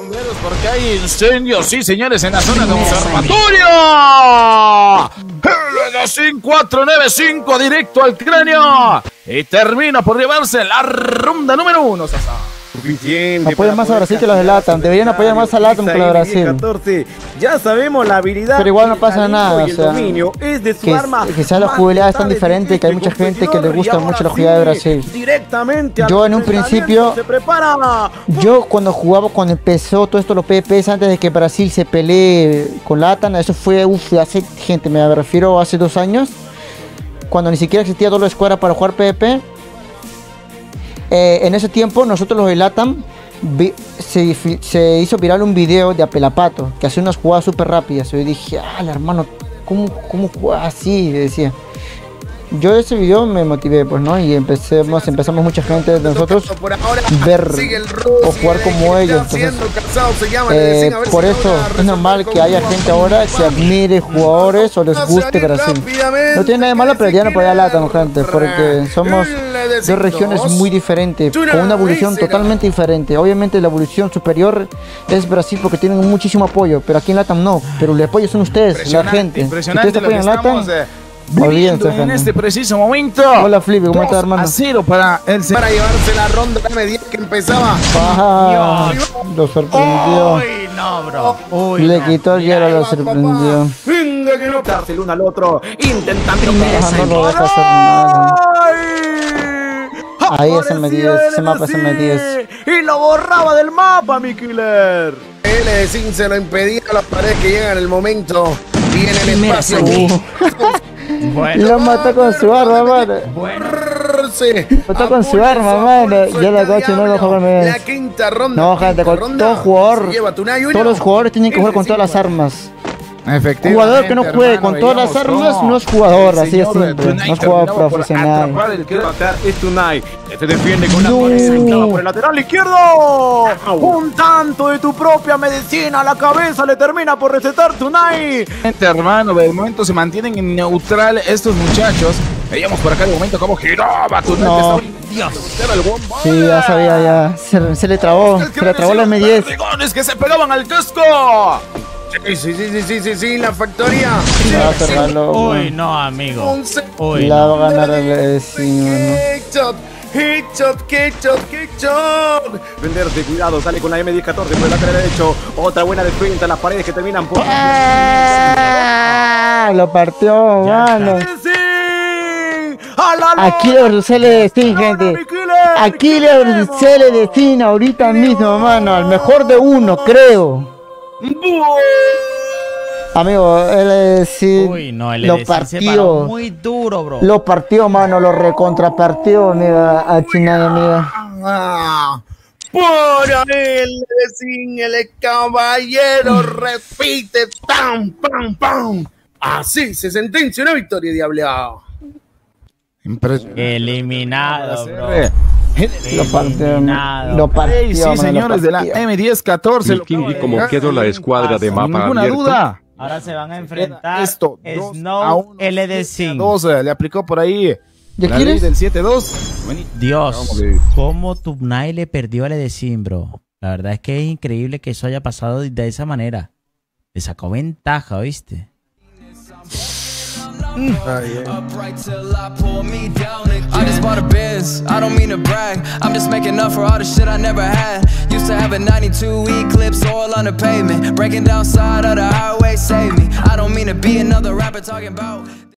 Porque hay incendios, sí señores, en la zona de observatorio. LDCIN 495 directo al cráneo. Y termina por llevarse la ronda número 1, Sasa. Suficiente. Apoyan más a Brasil que los de LATAM. Deberían apoyar más a LATAM que los de Brasil. 14. Ya sabemos la habilidad. Pero igual no pasa nada, o sea, es de su arma. Quizás la jugabilidad es tan diferente que hay mucha gente que le gusta mucho la jugabilidad de Brasil. Directamente yo en un principio, yo cuando empezó todo esto, los PvPs, antes de que Brasil se pelee con LATAM, eso fue, hace gente, me refiero hace 2 años, cuando ni siquiera existía Duelo Escuadra para jugar PvP. En ese tiempo nosotros los de LATAM se hizo viral un video de Apelapato que hacía unas jugadas súper rápidas. Yo dije, hermano, ¿cómo juega así? Decía. Yo ese video me motivé, pues, ¿no? Y empezamos mucha gente de nosotros ver o jugar como ellos. Entonces, por eso es normal que haya gente ahora que admire jugadores o les guste Brasil. No tiene nada de malo, pero ya no podía LATAM, gente, porque somos 2 regiones muy diferentes, con una evolución totalmente diferente. Obviamente la evolución superior es Brasil porque tienen muchísimo apoyo, pero aquí en LATAM no. Pero el apoyo son ustedes, la gente. Si ustedes apoyan LATAM, viviendo en este preciso momento. Hola Flippy, ¿cómo estás, hermano? 2-0 para llevarse la ronda media que empezaba. Lo sorprendió. Uy, no, bro. Le quitó el hielo, lo sorprendió. Venga, que no darse el uno al otro. Intentando no lo deja hacer nada. Ahí es M10, ese mapa es M10. Y lo borraba del mapa, mi killer. LDCIN se lo impedía a las paredes que llegan en el momento. Y en el espacio. Bueno. Lo mató con su arma, mano. Mató con su arma, mano. Ya la coche no lo juega bien. La quinta ronda. No, gente, con todo jugador. Todos los jugadores tienen que jugar con todas las armas. Efectivamente. Jugador que no juegue con todas las armas no es jugador, así es simple. No es jugador profesional. Es Tunay. Se defiende con una mano por el lateral izquierdo. Un tanto de tu propia medicina a la cabeza le termina por recetar Tunay. Hermano, de momento se mantienen en neutral estos muchachos. Veíamos por acá de momento cómo giraba Tunay. No. Dios. Sí, ya sabía, ya. Se le trabó. Se le trabó la M10. Es que se pegaban al casco. Sí, la factoría. Uy, no, amigo. Uy, la va a ganar el Headshot. Venderte, cuidado, sale con la M10-14 por el lateral derecho. Otra buena de frente a las paredes que terminan por... Lo partió, mano. Aquí le LDCIN, gente. Aquí le LDCIN ahorita mismo, mano. Al mejor de 1, creo. Amigo, LDCIN. Uy, no, lo partió muy duro, bro. Lo partió, mano, lo recontrapartió, amiga, a Chinay, amiga. Por LDCIN, el caballero repite, pam, pam, pam. Así se sentencia una victoria, diableado. Eliminado, bro. Lo partió. Sí, señores de la M10-14. Y como quedó la escuadra de mapa ninguna abierto. duda. Ahora se van a enfrentar. Esto, Snow LDCIN. Le aplicó por ahí. ¿Ya la quieres? ley del 7-2. Dios, cómo Tunay le perdió a LDCIN, bro. La verdad es que es increíble que eso haya pasado de esa manera. Le sacó ventaja, ¿viste? Upright till I pull me down again. I just bought a Benz, I don't mean to brag. I'm just making up for all the shit I never had. Used to have a 92 Eclipse all on the pavement. Breaking down side of the highway, save me. I don't mean to be another rapper talking about